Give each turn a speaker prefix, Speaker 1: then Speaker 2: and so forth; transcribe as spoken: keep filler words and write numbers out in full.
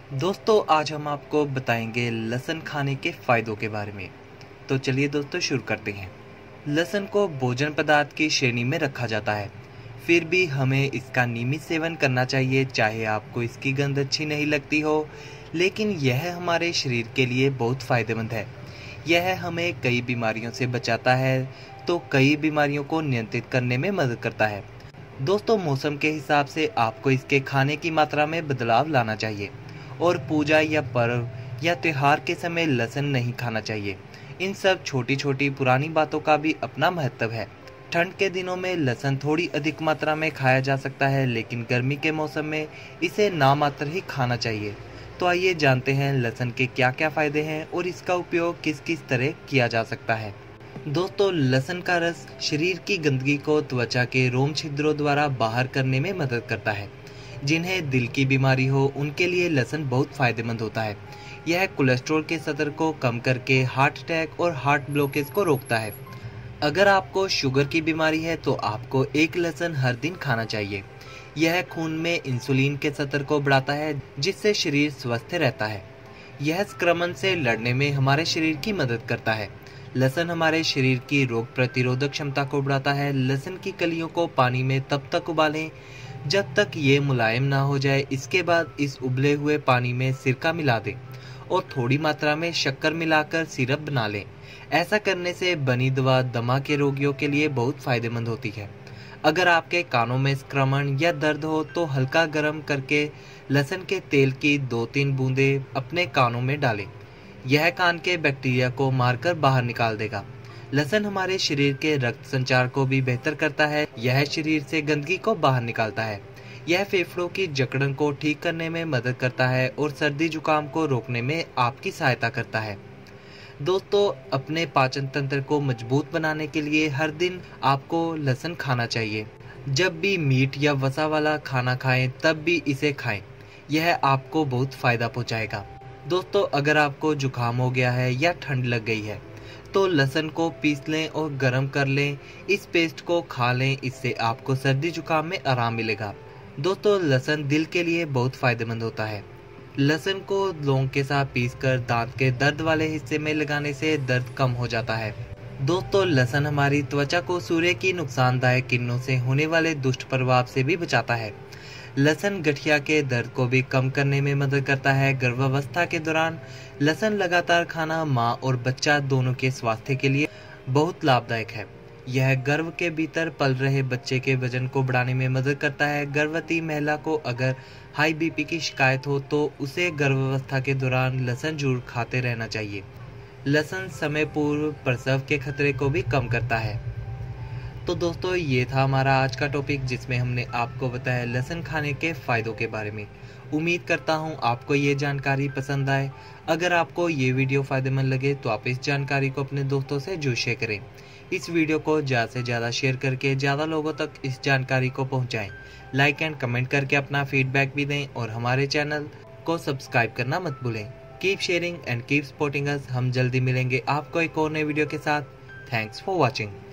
Speaker 1: दोस्तों आज हम आपको बताएंगे लहसुन खाने के फायदों के बारे में। तो चलिए दोस्तों शुरू करते हैं। लहसुन को भोजन पदार्थ की श्रेणी में रखा जाता है, फिर भी हमें इसका नियमित सेवन करना चाहिए। चाहे आपको इसकी गंध अच्छी नहीं लगती हो, लेकिन यह हमारे शरीर के लिए बहुत फायदेमंद है। यह हमें कई बीमारियों से बचाता है, तो कई बीमारियों को नियंत्रित करने में मदद करता है। दोस्तों मौसम के हिसाब से आपको इसके खाने की मात्रा में बदलाव लाना चाहिए और पूजा या पर्व या त्योहार के समय लहसुन नहीं खाना चाहिए। इन सब छोटी छोटी पुरानी बातों का भी अपना महत्व है। ठंड के दिनों में लहसुन थोड़ी अधिक मात्रा में खाया जा सकता है, लेकिन गर्मी के मौसम में इसे नामात्र ही खाना चाहिए। तो आइए जानते हैं लहसुन के क्या क्या फायदे हैं और इसका उपयोग किस किस तरह किया जा सकता है। दोस्तों लहसुन का रस शरीर की गंदगी को त्वचा के रोम छिद्रों द्वारा बाहर करने में मदद करता है। जिन्हें दिल की बीमारी हो उनके लिए लहसुन बहुत फायदेमंद होता है। यह कोलेस्ट्रॉल के स्तर को कम करके हार्ट अटैक और हार्ट ब्लॉकेज को रोकता है। अगर आपको शुगर की बीमारी है तो आपको एक लहसुन हर दिन खाना चाहिए। यह खून में इंसुलिन के स्तर को बढ़ाता है, जिससे शरीर स्वस्थ रहता है। यह संक्रमण से लड़ने में हमारे शरीर की मदद करता है। लहसुन हमारे शरीर की रोग प्रतिरोधक क्षमता को बढ़ाता है। लहसुन की कलियों को पानी में तब तक उबालें जब तक ये मुलायम ना हो जाए। इसके बाद इस उबले हुए पानी में सिरका मिला दें और थोड़ी मात्रा में शक्कर मिलाकर सिरप बना लें। ऐसा करने से बनी दवा दमा के रोगियों के लिए बहुत फायदेमंद होती है। अगर आपके कानों में संक्रमण या दर्द हो तो हल्का गर्म करके लहसुन के तेल की दो तीन बूंदें अपने कानों में डालें। यह कान के बैक्टीरिया को मारकर बाहर निकाल देगा। लहसुन हमारे शरीर के रक्त संचार को भी बेहतर करता है। यह शरीर से गंदगी को बाहर निकालता है। यह फेफड़ों की जकड़न को ठीक करने में मदद करता है और सर्दी जुकाम को रोकने में आपकी सहायता करता है। दोस्तों अपने पाचन तंत्र को मजबूत बनाने के लिए हर दिन आपको लहसुन खाना चाहिए। जब भी मीट या वसा वाला खाना खाएं तब भी इसे खाएं। यह आपको बहुत फायदा पहुंचाएगा। दोस्तों अगर आपको जुकाम हो गया है या ठंड लग गई है तो लहसुन को पीस लें और गर्म कर लें। इस पेस्ट को खा लें, इससे आपको सर्दी जुकाम में आराम मिलेगा। दोस्तों लहसुन दिल के लिए बहुत फायदेमंद होता है। लहसुन को लौंग के साथ पीसकर दांत के दर्द वाले हिस्से में लगाने से दर्द कम हो जाता है। दोस्तों लहसुन हमारी त्वचा को सूर्य की नुकसानदायक किरणों से होने वाले दुष्ट प्रभाव से भी बचाता है। लहसुन गठिया के दर्द को भी कम करने में मदद करता है। गर्भावस्था के दौरान लहसुन लगातार खाना माँ और बच्चा दोनों के स्वास्थ्य के लिए बहुत लाभदायक है। यह गर्भ के भीतर पल रहे बच्चे के वजन को बढ़ाने में मदद करता है। गर्भवती महिला को अगर हाई बीपी की शिकायत हो तो उसे गर्भावस्था के दौरान लहसुन जरूर खाते रहना चाहिए। लहसुन समय पूर्व प्रसव के खतरे को भी कम करता है। तो दोस्तों ये था हमारा आज का टॉपिक, जिसमें हमने आपको बताया लहसुन खाने के फायदों के बारे में। उम्मीद करता हूँ आपको ये जानकारी पसंद आए। अगर आपको ये वीडियो फायदेमंद लगे तो आप इस जानकारी को अपने दोस्तों से जरूर शेयर करें। इस वीडियो को ज़्यादा से ज़्यादा शेयर करके ज़्यादा लोगों तक इस जानकारी को पहुँचाएँ। लाइक एंड कमेंट करके अपना फीडबैक भी दें और हमारे चैनल को सब्सक्राइब करना मत भूलें। Keep sharing and keep supporting us. हम जल्दी मिलेंगे आपको एक और नए वीडियो के साथ। Thanks for watching.